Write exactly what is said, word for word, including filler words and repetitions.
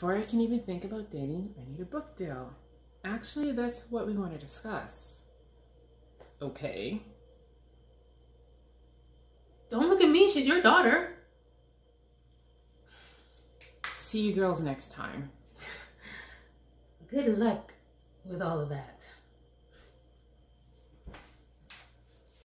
Before I can even think about dating, I need a book deal. Actually, that's what we want to discuss. Okay. Don't look at me, she's your daughter. See you girls next time. Good luck with all of that.